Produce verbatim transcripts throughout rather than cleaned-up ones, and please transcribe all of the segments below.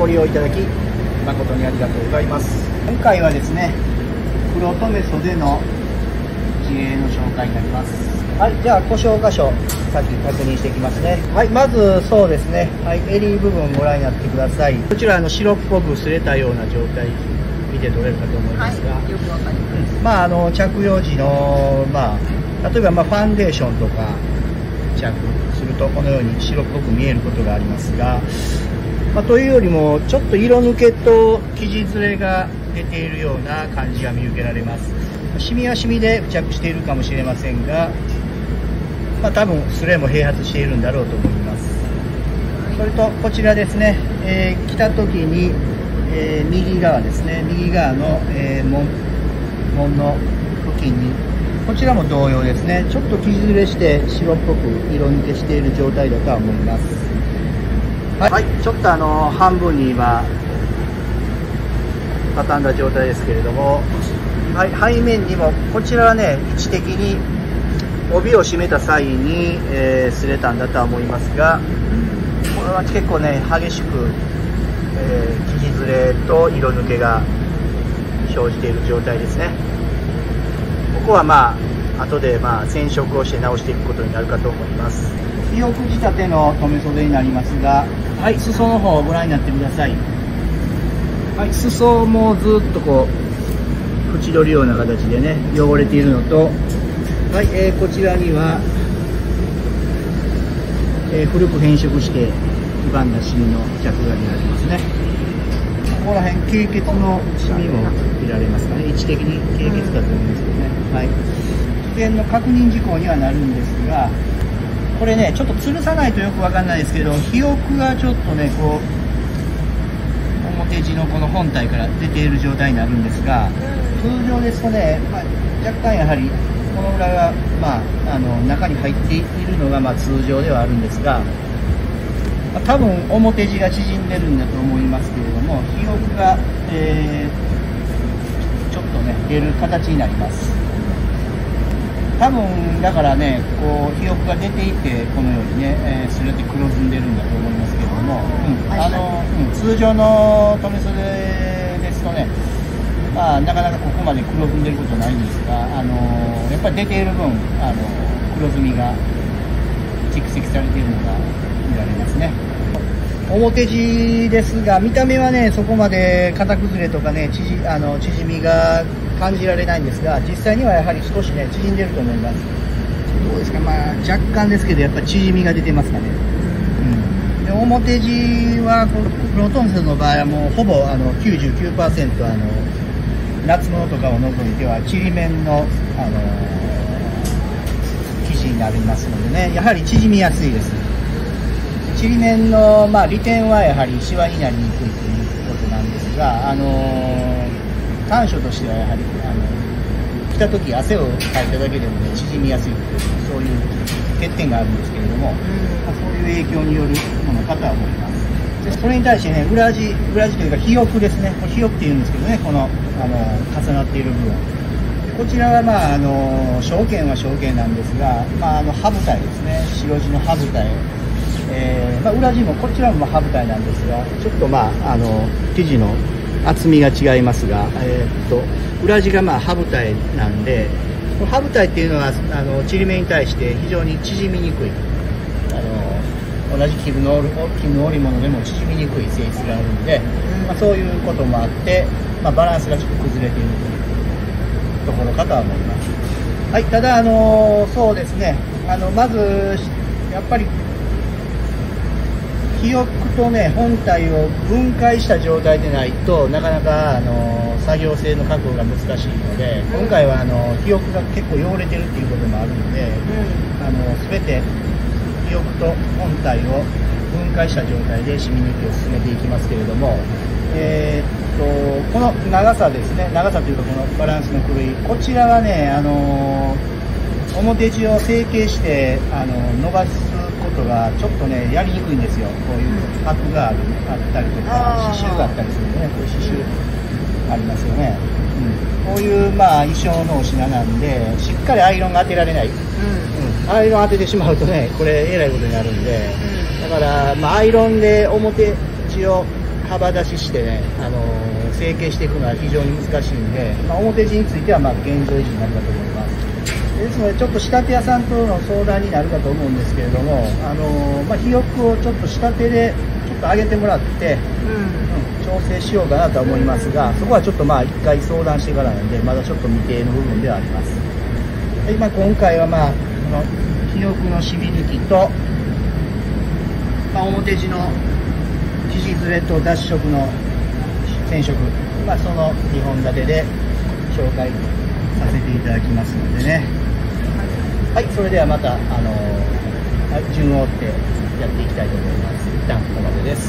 ご利用いただき誠にありがとうございます。今回はですね、黒留め袖の事例の紹介になります。はい、じゃあ故障箇所先確認していきますね。はい、まずそうですね、はい、襟部分ご覧になってください。こちらあの白っぽく擦れたような状態見て取れるかと思いますが、はい、よくわかります。まああの着用時のまあ例えばまあファンデーションとか着するとこのように白っぽく見えることがありますが、まあ、というよりもちょっと色抜けと生地ずれが出ているような感じが見受けられます。シミはシミで付着しているかもしれませんが、まあ、多分スレも併発しているんだろうと思います。それとこちらですね、えー、着た時に、えー、右側ですね、右側の、えー、門, 門の付近にこちらも同様ですね、ちょっと生地ずれして白っぽく色抜けしている状態だとは思います。はい、はい、ちょっとあの半分に今畳んだ状態ですけれども、はい、背面にもこちらはね、位置的に帯を締めた際に、えー、擦れたんだとは思いますが、これは結構ね激しく、えー、生地ずれと色抜けが生じている状態ですね。ここはまあ後でまあ染色をして直していくことになるかと思います。肥沃仕立ての留め袖になりますが、はい、裾の方をご覧になってください。はい、裾もずっとこう縁取るような形でね汚れているのと、はい、えー、こちらには、えー、古く変色して黄ばんだシミの着が見られますね。ここら辺経血のシミも見られますかね。位置的に経血だと思いますけどね。はい、危険の確認事項にはなるんですが、これねちょっと吊るさないとよくわかんないですけど、肥沃がちょっとねこう表地のこの本体から出ている状態になるんですが、通常ですとね、まあ、若干やはりこの裏が、まあ、あの中に入っているのがまあ通常ではあるんですが、まあ、多分表地が縮んでるんだと思いますけれども、肥沃が、えー、ちょっとね出る形になります。多分だからねこう肥沃が出ていてこのようにね、えー、擦れて黒ずんでるんだと思いますけれども、うん、あの、うん、通常の留め袖ですとね、まあ、なかなかここまで黒ずんでることないんですが、あのやっぱり出ている分あの黒ずみが蓄積されているのが見られますね。表地ですが見た目はねそこまで型崩れとかね縮あの縮みが感じられないんですが、実際にはやはり少しね縮んでると思います。どうですか、まあ若干ですけどやっぱり縮みが出てますかね。うん、で表地は黒留め袖の場合はもうほぼあの きゅうじゅうきゅうパーセント あの夏物とかを除いてはちりめんの、あのー、生地になりますのでね、やはり縮みやすいです。ちりめんの、まあ、利点はやはりシワになりにくいということなんですが、あのー、短所としてはやはり、あのー、着た時汗をかいただけでもね縮みやすいというそういう欠点があるんですけれども、まあ、そういう影響によるものかとは思います。でそれに対してね、裏地、裏地というか肥沃ですね、これ肥沃っていうんですけどね、この、あの重なっている部分、こちらはまああの小剣は小剣なんですが、まあ、あの羽二重ですね、白地の羽二重、えーまあ、裏地もこちらも羽二重なんですが、ちょっとまああの生地の厚みが違いますが、えー、っと裏地がまあ羽二重なんで、この羽二重っていうのはあのちりめんに対して非常に縮みにくい。あの同じ絹の絹の織物でも縮みにくい性質があるので、まあ、そういうこともあって、まあ、バランスがちょっと崩れているというところかとは思います。はい、ただあのそうですね、あのまずやっぱり肥沃とね本体を分解した状態でないとなかなかあの作業性の確保が難しいので、今回はあの肥沃が結構汚れてるっていうこともあるので、あの全て肥沃と本体を分解した状態でシミ抜きを進めていきますけれども、えー、っとこの長さですね、長さというかこのバランスの狂い、こちらはね、あの表地を成形してあの伸ばすことがちょっとねやりにくいんですよ。こういう箔があるあったりとか刺繍があったりするね、こういう刺繍ありますよね。うん、こういうまあ衣装のお品なんでしっかりアイロンが当てられない。うん、アイロン当ててしまうとねこれえらいことになるんで、だから、まあ、アイロンで表地を幅出ししてね、あのー、成形していくのは非常に難しいんで、まあ、表地についてはまあ現状維持になるかと思います。ですのでちょっと仕立て屋さんとの相談になるかと思うんですけれども、あのーまあ、肥沃をちょっと仕立てでちょっと上げてもらって、うんうん、調整しようかなとは思いますが、そこはちょっとまあ一回相談してからなんで、まだちょっと未定の部分ではあります。で、まあ、今回はまあこの肥沃の染み抜きと、まあ、表地の生地ずれと脱色の染色、まあ、そのにほん立てで紹介させていただきますのでね。はい、それではまた、あのー、順を追ってやっていきたいと思います。一旦ここまでです。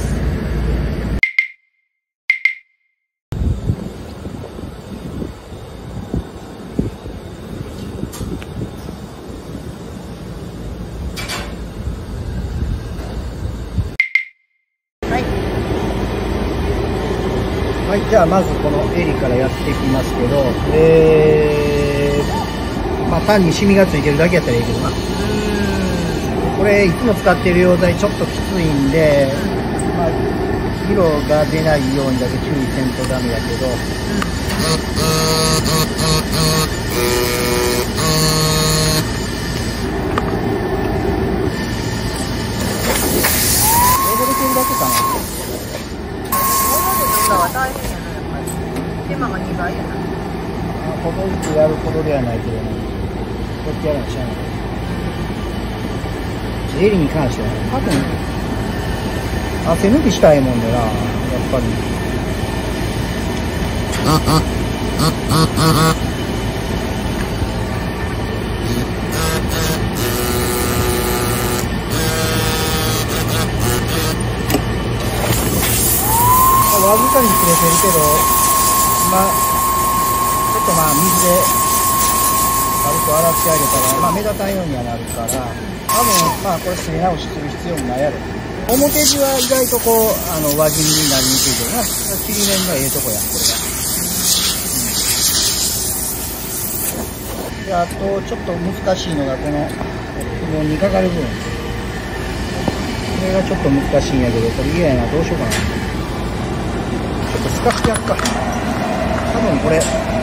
はい。はい、じゃあまずこの襟からやっていきますけど、えー、まあ単にシミがついてるだけやったらいいけどな。これいつも使っている溶剤ちょっときついんで、まあ、色が出ないようにだけ注意せんとダメやけど、うん、汚れてるだけかな。 今は大変やな、やっぱり手間がにばいやな。 ほどいてやるほどではないけどね、こうやってやるの知らない。襟に関しては多分汗抜きしたいもんでな、やっぱり。わずかに切れてるけど、まあちょっとまあ水で軽く洗ってあげたら、まあ目立たんようにはなるから、多分まあこれすり直しする必要もないやろ。表地は意外とこうあの輪切りになりにくいけどな、切り面がええとこやんこれが。であとちょっと難しいのがこの布にかかる部分。これがちょっと難しいんやけど、これ嫌やな、どうしようかな。ちょっとスカスやっか。多分これ。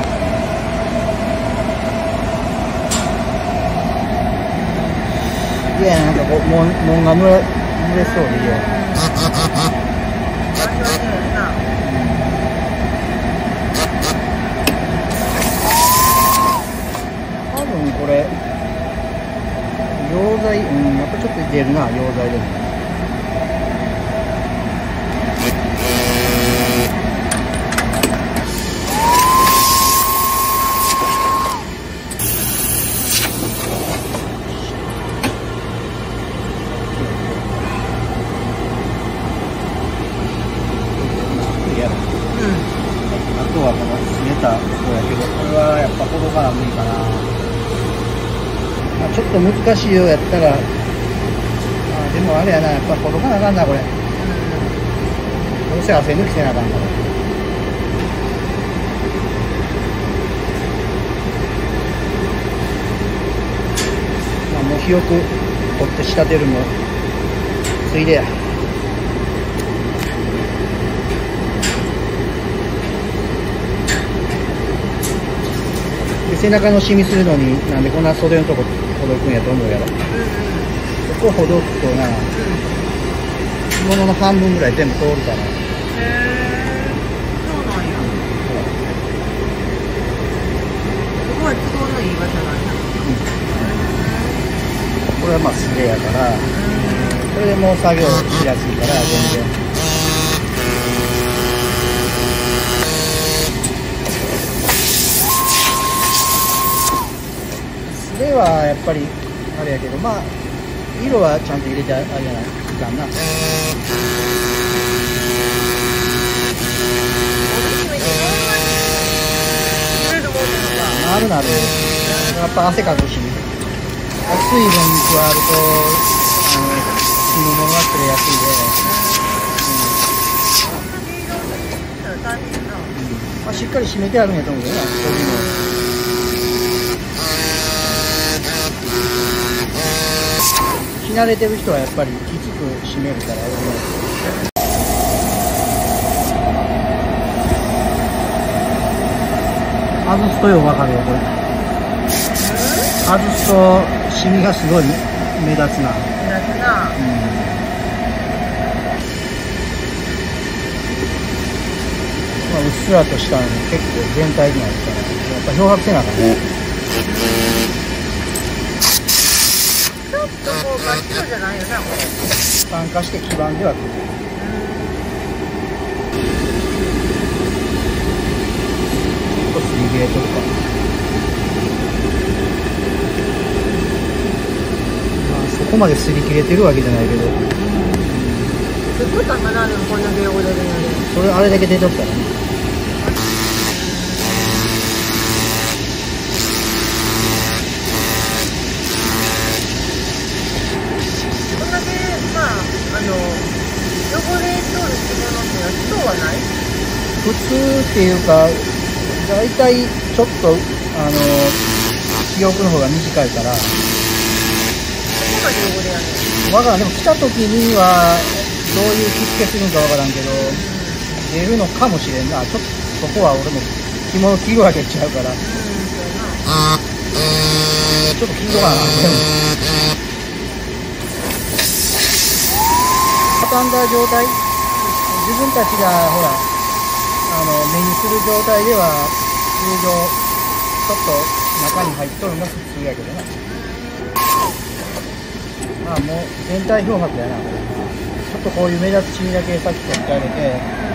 いや、なんかこう、もん、もんが濡れ、濡れそうでいいよ。多分これ、溶剤、うん、やっぱちょっと出るな、溶剤でも。あとはこの冷たそうやけど、これはやっぱほどから無理かな。まあ、ちょっと難しいようやったら、あでもあれやな、やっぱほどかなあかんな、これ。どうせ汗抜きせなあかんから。まあ、もうひよく取って仕立てるもついでや。背中のシミするのになんでこんな袖のとこほどくんやと思うやろ。そこほどくとな、着物の半分ぐらい全部通るから。へえ、そうなんや。ここは都合のいい場所なんや。 うん、これはまあ素手やから、これでもう作業しやすいから全然。ではやっぱりあれやけど、まあ色はちゃんと入れてあげないかんな。なるなる。やっぱ汗かくし、水分に加わるとあの染み物が取れやすいで、うん、まあしっかり締めてあるんやと思うけどな、こういうの。着慣れてる人はやっぱりきつく締めるから、 外すとよくわかるよこれ。外すとシミがすごい目立つな。 目立つな。 うん、まあ、うっすらとしたのも結構全体にあるからやっぱ漂白せなあかんね。 ちょっとこう真っ白じゃないよなこれ。 酸化して黄ばんではくる。ちょっとすり切れとるか。まあそこまですり切れてるわけじゃないけど。 すっごいたんかなでもこんだけ汚れるので。 それあれだけ出とったらね。 こんだけまああの汚れとる着物っていうのは人はない？ 普通っていうかだいたいちょっとあの記憶の方が短いから。 そこまで汚れやねん。 わからん。でも来た時にはどういう着付けするんかわからんけど出るのかもしれんな。ちょっとそこは俺も着物着るわけちゃうから、うん、ちょっと着るかな。畳んだ状態、自分たちがほらあの目にする状態では通常ちょっと中に入っとるのが普通やけどな。まあもう全体漂白やな。ちょっとこういう目立つシミだけさっき取ってあげて、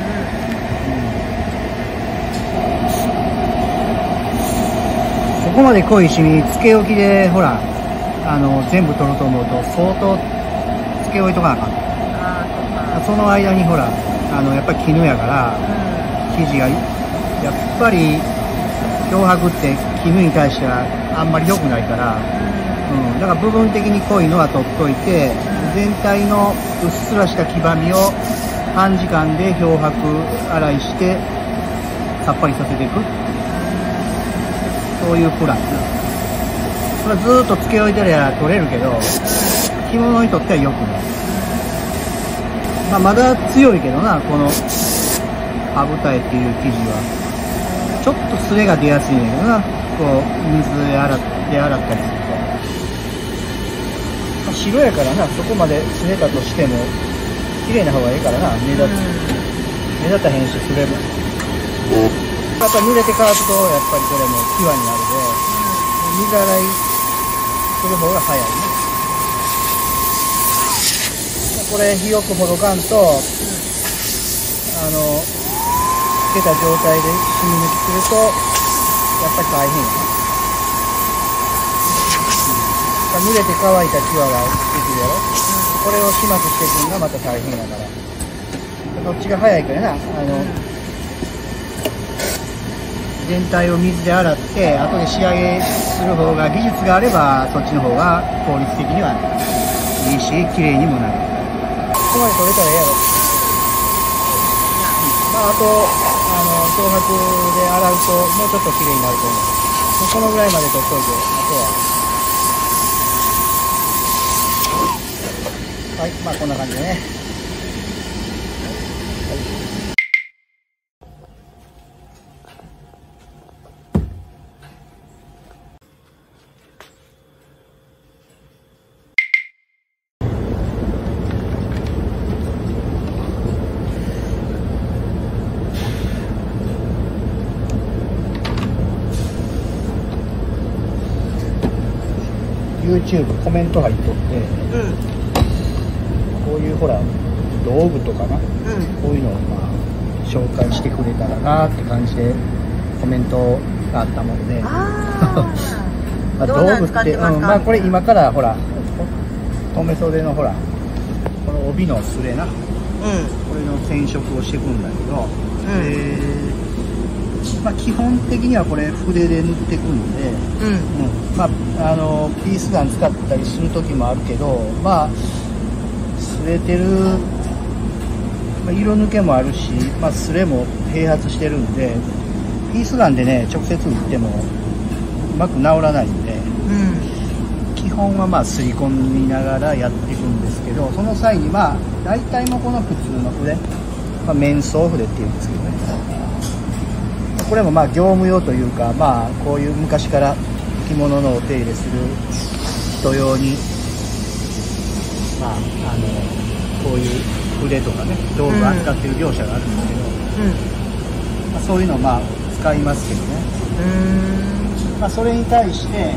うん、ここまで濃いシミつけ置きでほらあの全部取ると思うと相当つけ置いとかなあかん。その間にほらあのやっぱり絹やから生地がやっぱり漂白って絹に対してはあんまり良くないから、うん、だから部分的に濃いのは取っといて全体のうっすらした黄ばみを短時間で漂白洗いしてさっぱりさせていく、そういうプラン。これずーっとつけ置いてりゃ取れるけど着物にとっては良くない。まあ、まだ強いけどな、このハブタエっていう生地はちょっとすれが出やすいんだけどな、こう水で洗って洗ったりすると、まあ、白やからな、そこまですれたとしても綺麗な方がいいからな、目立つ、目立った編集すればやっぱ濡れて乾くとやっぱりこれも際になるで、水洗いする方が早いね。これひよくほどかんと、うん、あのつけた状態で染み抜きするとやっぱり大変やな、うん、濡れて乾いた際ができるやろ、うん、これを始末していくのがまた大変やから、どっちが早いかやな、あの、うん、全体を水で洗って後で仕上げする方が技術があればそっちの方が効率的にはいいし綺麗にもなる。ここまで取れたらええやろ。まああとあの漂白で洗うともうちょっと綺麗になると思う。このぐらいまで取っといて、あとははい、まあこんな感じでね。YouTube コメント入っとって、うん、こういうほら道具とかな、うん、こういうのをまあ紹介してくれたらなって感じでコメントがあったもんで、あまあ道具って、うん、まあこれ今からほら留め袖のほらこの帯のスレな、うん、これの染色をしていくんだけど、うん、えーまあ、基本的にはこれ筆で塗っていくんで、うんうんまあ、あのピースガン使ったりする時もあるけど、まあ擦れてる、まあ、色抜けもあるし、まあ、擦れも併発してるんでピースガンでね直接打ってもうまく治らないんで、うん、基本はまあすり込みながらやっていくんですけど、その際にまあ大体もこの普通の筆、まあ、面相筆っていうんですけどね、 これもまあ業務用というか、まあこういう昔から着物のお手入れする人用に、まああのこういう筆とかね道具扱ってる業者があるんですけど、うんまあ、そういうのをまあ使いますけどね。うん、まあ、それに対して、うん、え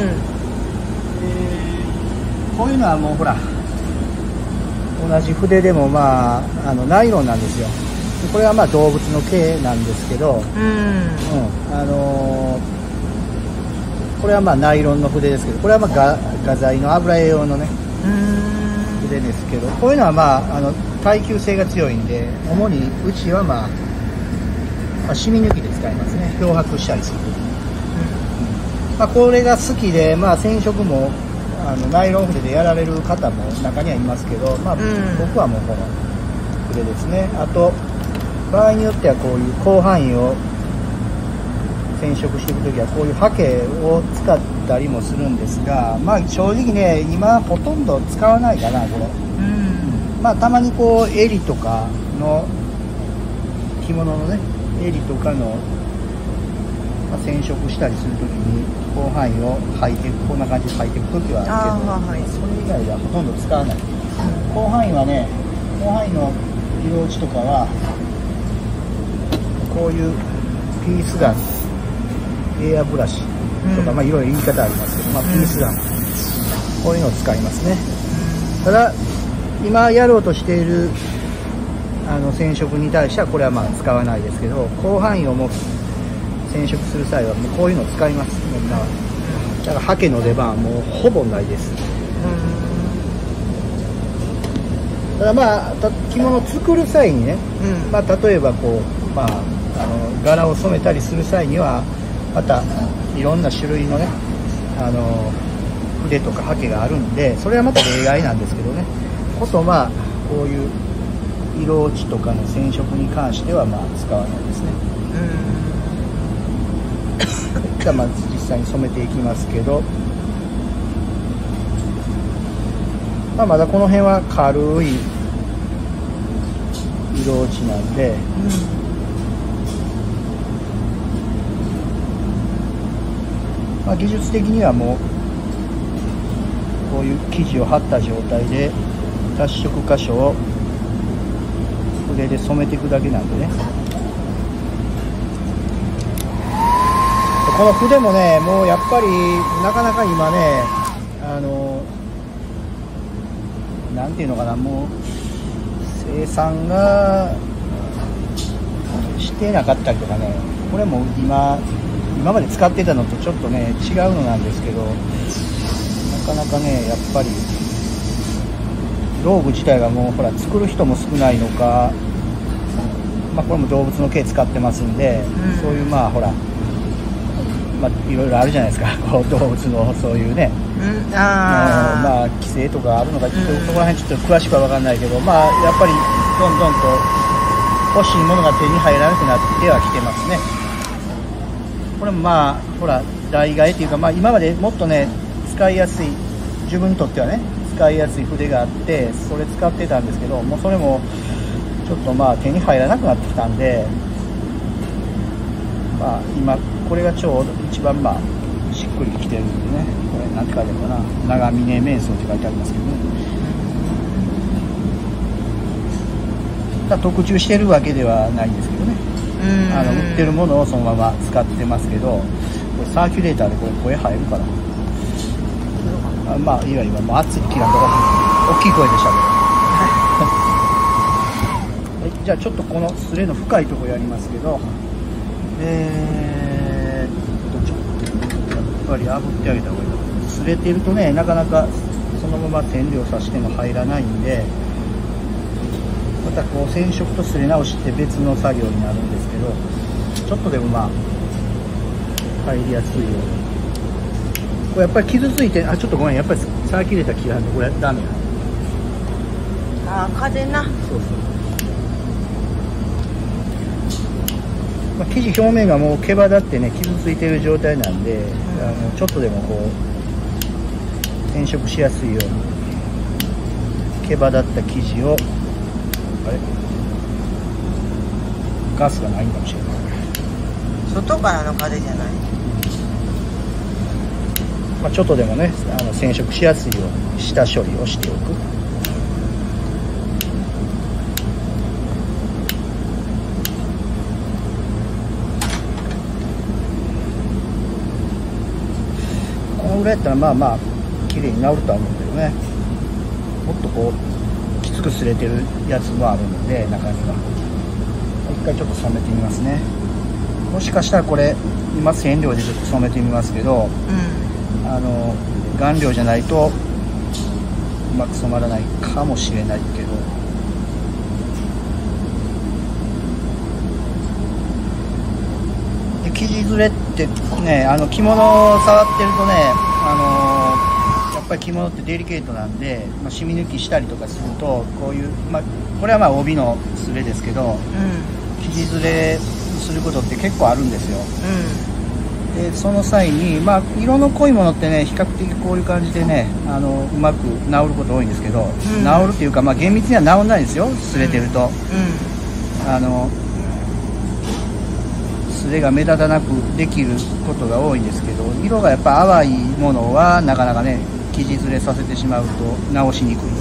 ー、こういうのはもうほら同じ筆でもまああのナイロンなんですよ。これはまあ動物の毛なんですけど、うん、うん、あのー、これはまあナイロンの筆ですけど、これはまあ画画材の油絵用のね筆ですけど、こういうのはまああの耐久性が強いんで、主にうちはまあ、まあ、染み抜きで使いますね。漂白したりするときに、うん、まあ、これが好きで、まあ、染色もあのナイロン筆でやられる方も中にはいますけど、まあ、うん、僕はもうこの筆ですね。あと場合によってはこういう広範囲を染色していくときはこういうハケを使ったりもするんですが、まあ正直ね今ほとんど使わないかなこれ、うん、まあたまにこう襟とかの着物のね襟とかの、まあ、染色したりするときに広範囲を履いていく、こんな感じで履いていくときはあるけど、はい、それ以外はほとんど使わない。広範囲はね広範囲の色落ちとかはこういうピースガン、エアブラシとか、うん、まあいろいろ言い方ありますけど、まあ、ピースガン、うん、こういうのを使いますね。ただ今やろうとしているあの染色に対してはこれはまあ使わないですけど、広範囲をもう染色する際はもうこういうのを使います。みんなだからハケの出番はもうほぼないです。ただまあ着物を作る際にね、うん、まあ例えばこうまああの柄を染めたりする際にはまたいろんな種類のねあの筆とかハケがあるんで、それはまた例外なんですけどね。こそまあこういう色落ちとかの染色に関してはまあ使わないですね。うん、じゃあまあ実際に染めていきますけど、まあ、まだこの辺は軽い色落ちなんで、うんまあ、技術的にはもうこういう生地を貼った状態で脱色箇所を筆で染めていくだけなんでね。この筆もねもうやっぱりなかなか今ねあのなんていうのかな、もう生産がしてなかったりとかね、これも今今まで使ってたのとちょっとね違うのなんですけど、なかなかねやっぱり道具自体がもうほら作る人も少ないのか、まあ、これも動物の毛使ってますんで、うん、そういうまあほら、まあ、いろいろあるじゃないですかこう動物のそういうね、うん、あまあ規制とかあるのかちょっとそこら辺ちょっと詳しくは分かんないけど、まあやっぱりどんどんと欲しいものが手に入らなくなってはきてますね。これもまあほら代替えっていうか、まあ、今までもっとね使いやすい、自分にとってはね使いやすい筆があってそれ使ってたんですけど、もうそれもちょっとまあ手に入らなくなってきたんで、まあ今これがちょうど一番まあしっくりきてるんでね、これ何て書いてあるかな、長峰瞑想って書いてありますけどね。だから特注してるわけではないんですけどね、あの売ってるものをそのまま使ってますけど、これサーキュレーターでこれ声入るから、あまあいわゆるもう熱い気が大きい声でしゃべるはい、じゃあちょっとこのスレの深いところやりますけど、えー、っとちょっとやっぱり炙ってあげた方がいいと。すれてるとねなかなかそのまま染料さしても入らないんで、またこう染色とすれ直しって別の作業になるんですけど、ちょっとでもまあ入りやすいように。これやっぱり傷ついて、あちょっとごめん、やっぱりサーキュレーター切らんとこれダメや。 ああ風な。そうそう。 まあ、生地表面がもう毛羽立ってね傷ついている状態なんで、うん、あのちょっとでもこう染色しやすいように毛羽立った生地を、あれガスがないんかもしれない。 外からの風じゃない。 まあ、ちょっとでもねあの染色しやすいように下処理をしておく。このぐらいやったらまあまあ綺麗に治るとは思うんだけどね。もっとこうきつく擦れてるやつもあるので中には一回ちょっと染めてみますね。もしかしたらこれ今染料でちょっと染めてみますけど、 うん、 あの顔料じゃないとうまく染まらないかもしれないけど、で生地ずれってね、あの着物を触ってるとね、あのやっぱり着物ってデリケートなんで、まあ、染み抜きしたりとかするとこういう、まあ、これはまあ帯のすれですけど、 うん、 生地ずれすることって結構あるんですよ。 うん、 でその際に、まあ、色の濃いものってね比較的こういう感じでねあのうまく治ること多いんですけど、うん、治るっていうか、まあ、厳密には治んないんですよ擦れてると、うん、あの擦れが目立たなくできることが多いんですけど、色がやっぱ淡いものはなかなかね生地ずれさせてしまうと直しにくい、うん、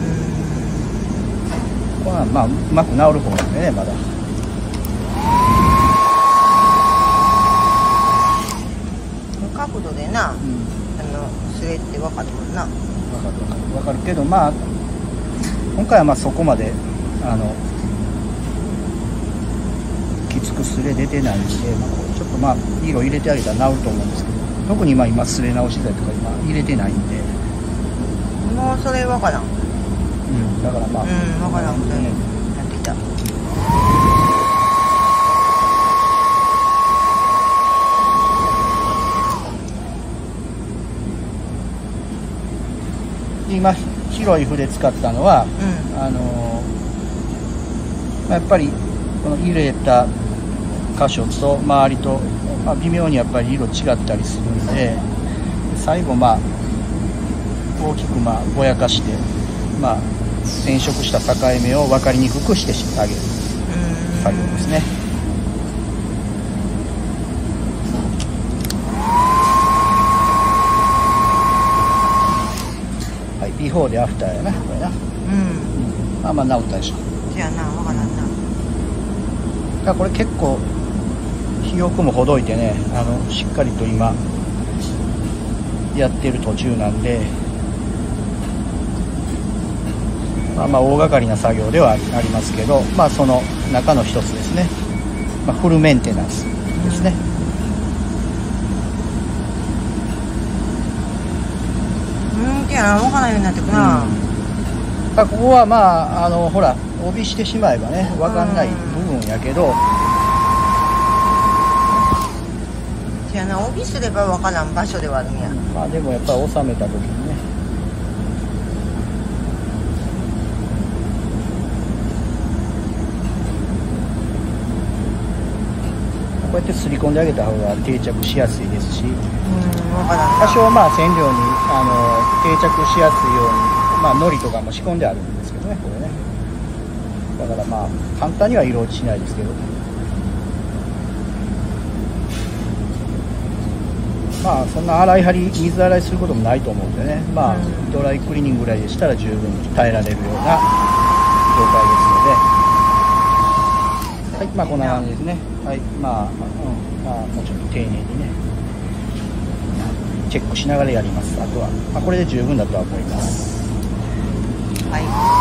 これはまあうまく治る方なんでねまだ。 角度でな、うん、あの擦れって分かるもんな。 分かる分かる分かるけど、まあ今回はまあそこまであのきつく擦れ出てないんで、まあ、こうちょっとまあ色入れてあげたら治ると思うんですけど、特にまあ今擦れ直し剤とか今入れてないんで、 もうそれ分からん。 うん、だからまあ、うん、 分からんね、やってきた。 今広い筆使ったのは、うん、あのー、やっぱりこの入れた箇所と周りと、まあ、微妙にやっぱり色違ったりするんで、最後まあ大きくまあぼやかして、まあ、染色した境目を分かりにくくしてあげる作業ですね。ビフォーでアフターやなこれな。うん、まあまあ治ったでしょ。 じゃあな分からんな。 だからこれ結構肥沃もほどいてね、あのしっかりと今やってる途中なんで、まあまあ大掛かりな作業ではありますけど、まあその中の一つですね。まあ、フルメンテナンスですね。 いや分からんようになってくな、うん、 ここはまああのほら帯してしまえばね分かんない部分やけど、 じゃあな帯すれば分からん場所ではあるんや、 まあでもやっぱり収めた時にね、こうやってすり込んであげた方が定着しやすいですし、うん、 分からん、 多少まあ染料にあの定着しやすいように、まあ糊とかも仕込んであるんですけどねこれね。だからまあ簡単には色落ちしないですけど、まあそんな洗い張り水洗いすることもないと思うんでね、まあ、うん、ドライクリーニングぐらいでしたら十分耐えられるような状態ですので、はい、まあこんな感じですね。はい、まあ、うん、まあもうちょっと丁寧にねチェックしながらやります。あとは、まあ、これで十分だとは思います。 はい。